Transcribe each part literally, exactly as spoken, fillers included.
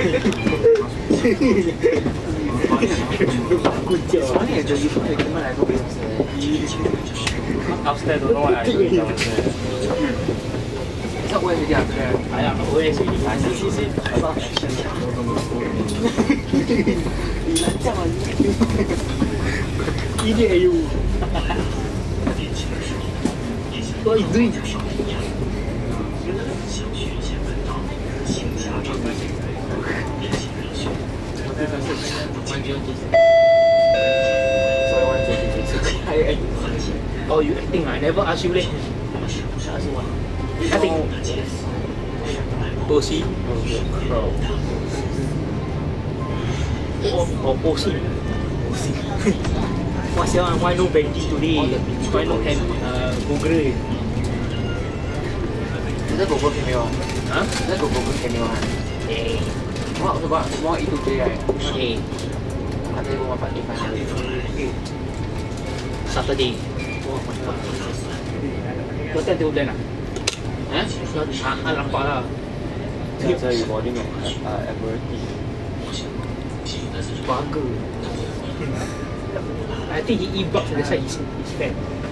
Soalnya jadi gimana aku bisa. Upstairs don't know what I do downstairs. So where is the upstairs? I am where is it? I see see see. About action. Idiot you. What are you doing? Oh, you acting? I never ask you leh. Ask you what? Acting. O C. Oh, O C. What's your why no Benji today? Why no hand uh Google? Kita Google camera. Hah? Kita Google camera. Eh. Mau sebab mau itu je kan? Eh. Ada rumah Pak Ivan. Saturday. Oh, mantap. Kau tak tahu plan ah? Eh? Ah, nampak lah. Saya boarding at S M R T. Bagus. I think he eat bugs, that's why he's, he's fat.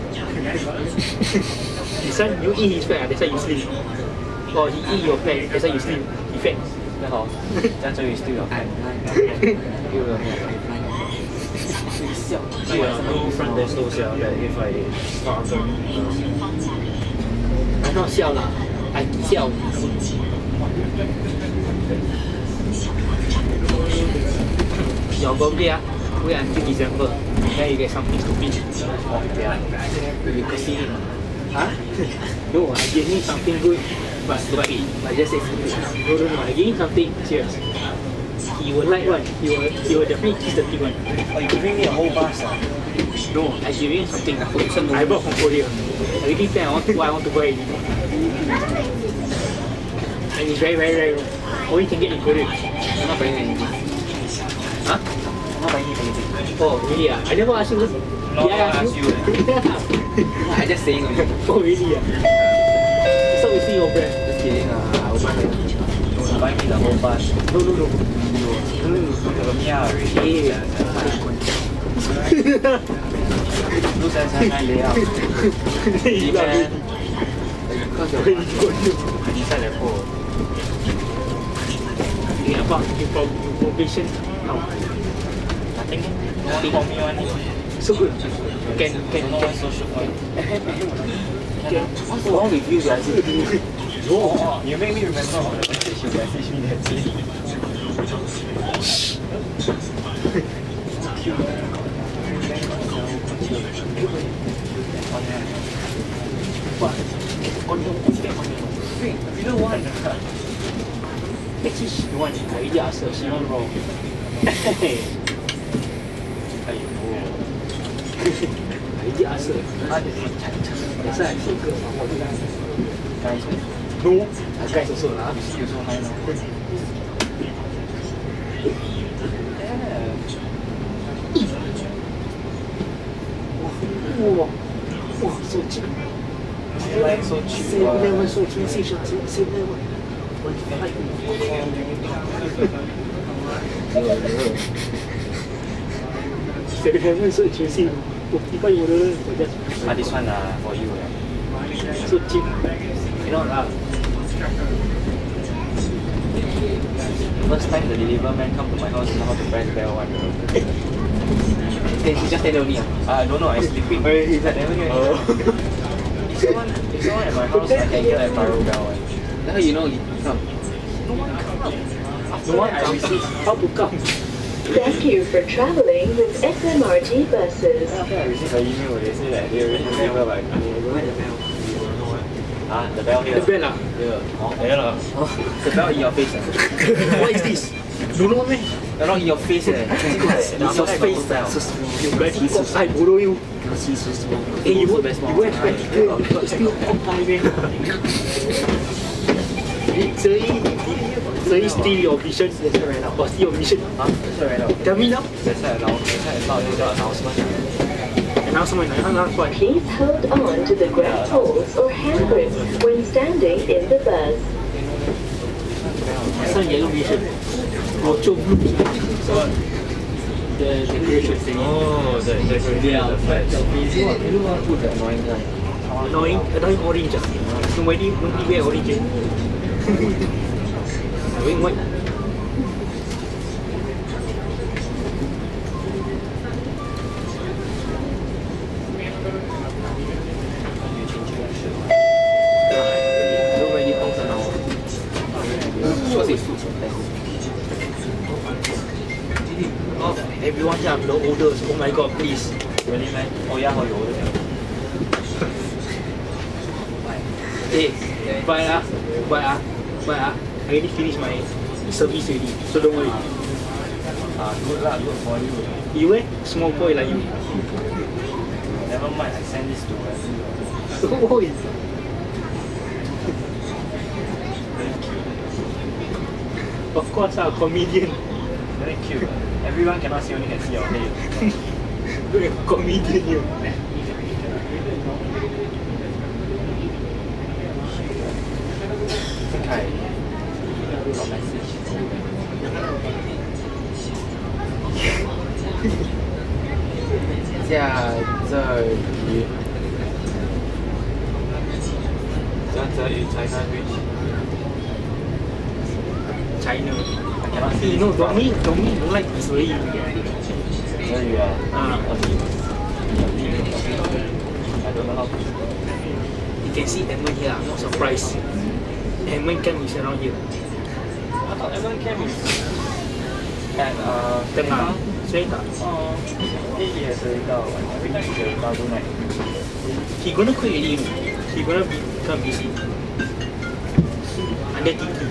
This one, you eat his fat, that's why you sleep. Or he eat your fat, that's why you sleep. He fat. That's all. That's why you still your fat. Yeah, no front there's no xiao that if I start I'm not xiao lah, I xiao. Your birthday ah, wait until December, then you get something stupid. Oh yeah, you can see him. Huh? No, I gave him something good, but but, but just say stupid. No no no, I gave him something serious. He will like one. He will he will definitely choose the big one. Oh, you giving me a whole bus ah? No, I giving him something. I bought from Korea. I already planned I want to what I want to buy it. And it's very very rare. Only can get in Korea. I'm not buying anything. Huh? I'm not buying anything. Oh really ah? I never asked you. No, yeah, I asked you. I just saying only. Oh really ah? So we see your brand. Just kidding ah. I will buy it. You buy me the whole bus. No no no. Yeah, really. Lúc sáng sáng nay lấy out. Đi lên. Because you're really good. Đi sang lại phố. Đi about information. How? Nothing. Nothing for me one. So good. Can can know what's social point. What's wrong with you guys? No, you make me remember all the message you messaged me that day. You know what? Actually, she wants to idea herself. She wants wrong. Hey. Idea herself. That's why I say girls are hot. Guys, no. Guys also lah. You see, you so high now. Wow, wow, so cheap. Like so cheap. Same level, so transition, same level. Same level, so expensive. fifty-five dollars for just. Ah, this one uh, for you. So cheap. You know lah. First time the deliver man come to my house, know how to press bell one. Then he just tell me ah. I don't know, I sleeping. He's like never hear. Oh. If someone, if someone at my house, I can hear like pyro bell one. That's how you know he come. No one come. No one I receive. How to come? Thank you for traveling with S M R T buses. After I received an email, they say that they remember like. Where the bell? Ah, the bell here. The bell ah? Yeah. Oh, there lah. Oh, the bell in your face ah. What is this? Don't know man. They're not in your face eh. It's your face now. You bloody I borrow you. Hey, you wear spectacle, but still on time man. So he steal your vision. Or steal your vision. Huh? That's right now. Tell me now. That's right now. That's right now. There's an announcement. Announcement. Announcement. Please hold on to the grab poles or handgrips when standing in the bus. That's not yellow vision. Rocho blue. The decoration thing. Oh, the decoration. Yeah, The flags. You want to put the annoying guy. Annoying, annoying orange. ah. Nobody, nobody wear orange. eh? Wearing white. Don't really focus on our. Because it's too sometimes. Oh, everyone here are the oldest. Oh my god, please. Really, man? Oh, yeah, how you order them? Hey, but ah, but ah, but ah, I already finished my service already, so don't worry. Ah, good lah, good for you. You eh, small boy like you. Never mind, I send this to everyone. Oh, of course, ah, comedian. Very cute. Everyone cannot see, only can see your head. Look at comedian here. I think I got message. 下这里 Zhe Yu China Bridge. China. I cannot see. You know, Domi, Domi don't like Israeli. Zhe Yu ah. Ah, I don't know how to. you can see Edmund here. I'm not surprised. Edmund camp is around here. I thought everyone came is at uh Tengah. Sengkang. Oh, he has a dog. Every time he has a dog night. He gonna quit already. You know. He gonna become busy. Under T T.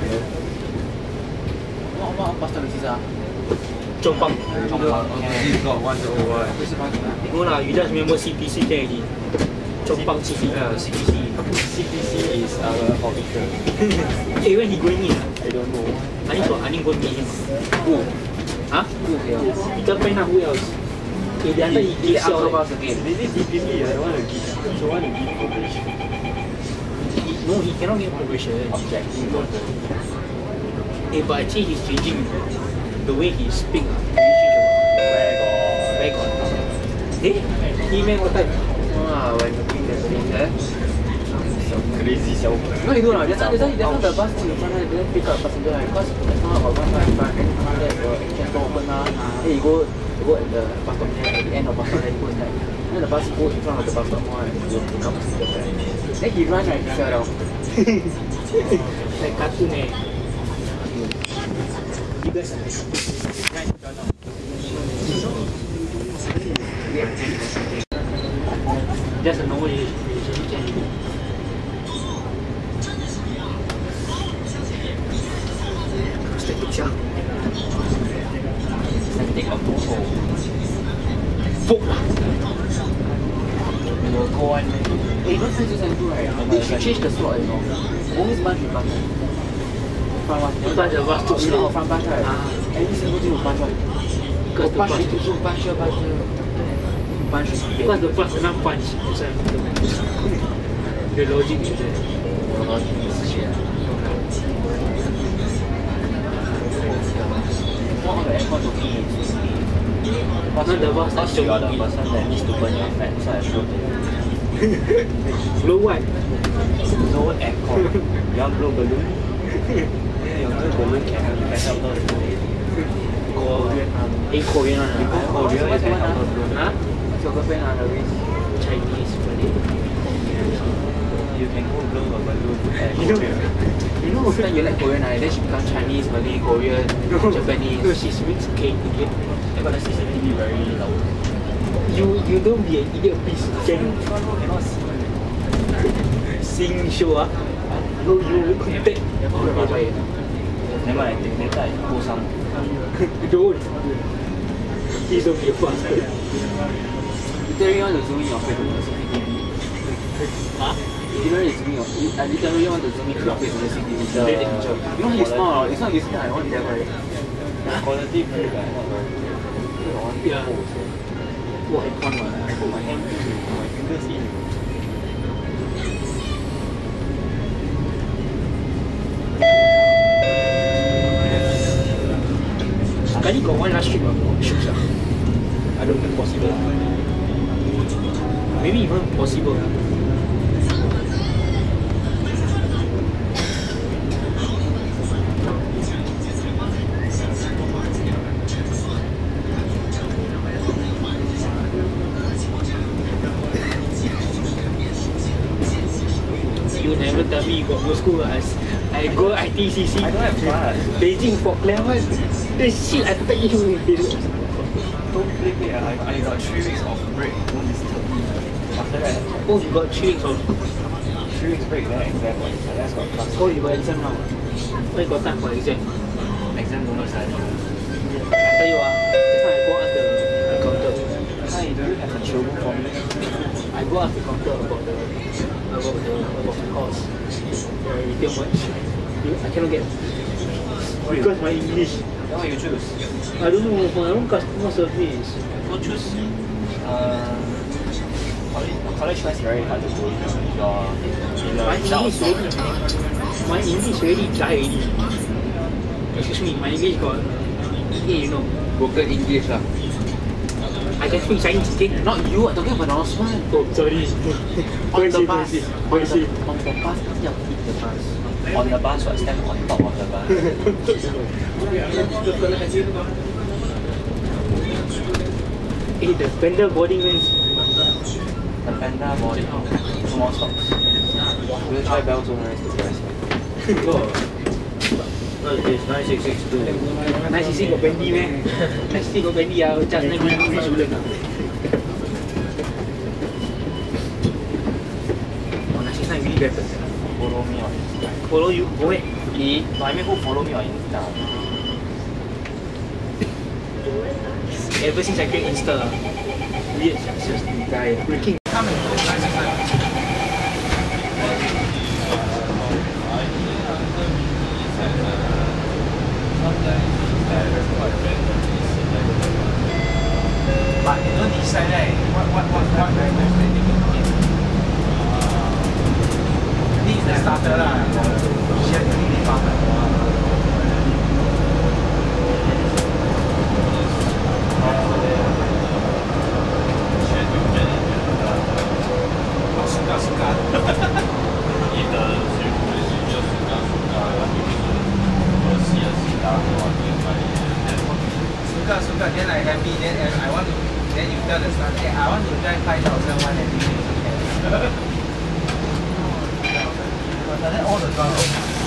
What what pastor is this ah? Chong Pang. He's got one to one. 不是 pastor ah? No lah, you just remember C P C there already. Chong Pang C P C. Yeah, C P C. C P C is our official. Eh, when he going in? I don't know. I need to, I need to go meet him. Who? Huh? Who here? Peter Pan lah, who else? Eh, the other he He gives after out. bus again. This is D P P. I don't want to give. I don't want to give probation. No, he cannot get probation. Objective order. Eh, but actually he's changing. The way he speak. ah. He change a lot. Where got? Where got? Eh? He make what time? Ah, when looking at the thing there. Crazy xiao. No, you do not. That's why that's why that's why the bus in the front there didn't pick up passenger right? Because there's not about one right in front. Then after that the can door open lah. Then you go you go at the bus stop there at the end of bus stop there you go inside. Then the bus go in front of the bus stop one you pick up passenger right. Then he run right, he fell down. Like cartoon eh. You guys are like cartoon. Right? Just a normal relationship. Static siya. Take a photo. Fuck lah. We will go on. Eh, you don't find two and two right? They should change the slot you know. Always bunch with bus. Front one. Bunch of bus to You know, front bunch right? Ah. Every single thing will bunch one. Because the bunch bus- into two, bunch here, bunch here. Bunch Because the bus enough punch. That's why. The logic is there. What on the aircon looking is Not the bus Because that you are the showing person that needs to burn your fat, so I showed it. Blow what? No aircon. You want blow balloon? Yeah, your blow balloon can help can help those Korean. Eh, Korean one. You go ah. Korea, you can help those blow. Huh? What's your girlfriend on the race? Chinese, Malay. You can go blow a balloon at You know, Korea. you know, Then you like Korean right? Then she becomes Chinese, Malay, Korean, no, Japanese. no, she's mixed K Indian. I got the C C T V very loud. You you don't be an idiot, please. Can Cannot see. sing show ah? No, you take. Never mind. Never mind, I think later I go some. Don't. Please don't be a bastard. Literally want to zoom in your face on the C C T V. Huh? Literally zoom in your, I literally want to zoom in your face on the C C T V. The, Take picture. you know he small, it's not using I want that right? Quality very bad, not very good. Yeah. Wow, I can't I put my hand in, my fingers in. got one last trip of shoots. I don't think possible. Maybe even possible. You never tell me you got go school as I go I T C C. I don't have class. Beijing for Clement. The shit I tell you. Don't blame me, I, I got three weeks of break. Don't disturb me. After that, Oh, you got three weeks of. three weeks break, then exam. I just got class. Oh, you got exam now. Why you got time for exam? Exam don't study. I tell you ah, just now I go ask the counter. Hi, do you have a chill room for me? I go ask the counter about the about the about the course. The retail merch. I cannot get because my English. Then what you choose? I don't know for my own customer service. Go choose. Uh, college, college class is very hard to go. Your, your My results English already, my English already dry already. Excuse me, my English got A, you know. Broken English lah. I can speak Chinese, okay? Not you, I'm talking about announcement. Oh, sorry. On the bus. Go On and see. the, on the bus, you have to eat the bus. on the bus, what stand on top of the bus. Hey, the Panda boarding wins. The Panda boarding, two more stops. We'll try Bell's Zone Race to rest. Oh, it's nine six six two. nine six six got Bendy man. nine six six got Bendy, I'll charge nine six six Zulan. Oh, nine six nine really better. Follow me on Insta. Follow you? Go where? E, no, I mean who follow me on Insta? Ever since I create Insta, weird, seriously, guy. Breaking. Come and go. But you don't decide right, what what what what language they think you need. This is the starter lah. Scheduling department. Suka suka. Suka suka. Then I happy. Then I want to. Then you tell the staff, hey, I want to drive five thousand one and you can. But then all the drama.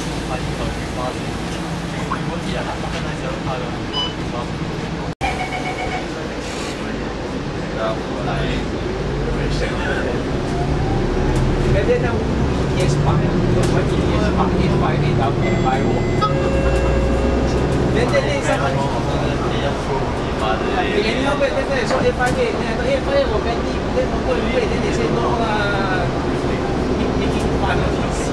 But then now, yes, park. Yes, park. Yes, five eight down and buy one. Then then then someone. Anyhow, but then I saw A five eight, then I thought A five eight was Bendy, then I go and wait, then they say no lah, making fun of this.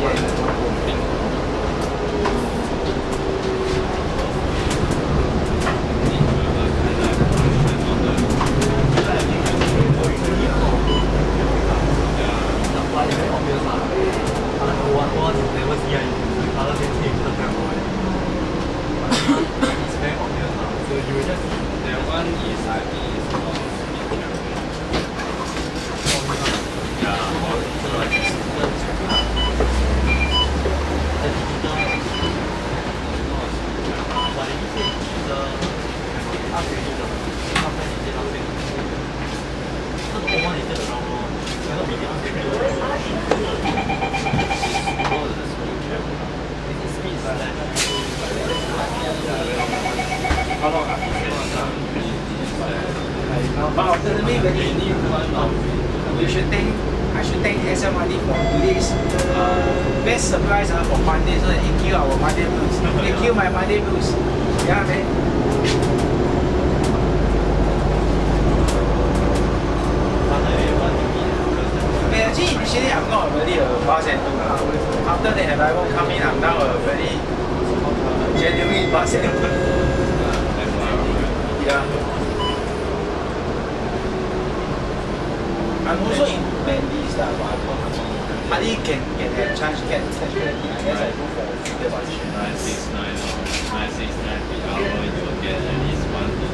But ultimately, when you need one, you should thank, I should thank S M R T for today's uh, best surprise uh, for Monday, so that it kill our Monday blues. They kill my Monday blues. Yeah, man. But actually, initially, I'm not really a bus and after the arrival come in, I'm now a very genuine bus and yeah. I'm also in Bendy's stuff, but hardly can get have chance to get catch penalty unless I go for figure one. nine six nine or nine six nine per hour, you will get at least one to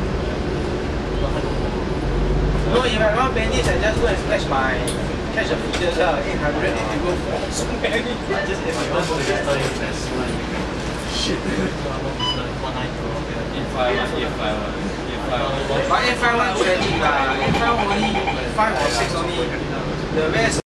No, if I want pennies, I just go and splash my catch a feeder lah, eight hundred if you go for so many. just if I want to register your best one. Shit. If I want, if I want, if I want. But if I want training lah, if I only five or six only, the rest